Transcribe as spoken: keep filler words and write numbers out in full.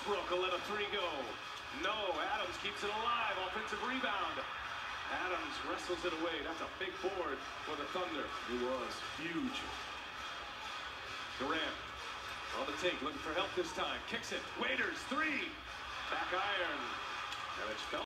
Westbrook will let a three go. No, Adams keeps it alive. Offensive rebound. Adams wrestles it away. That's a big board for the Thunder. It was huge. Durant on the take, looking for help this time. Kicks it. Waiters, three. Back iron. And it's felt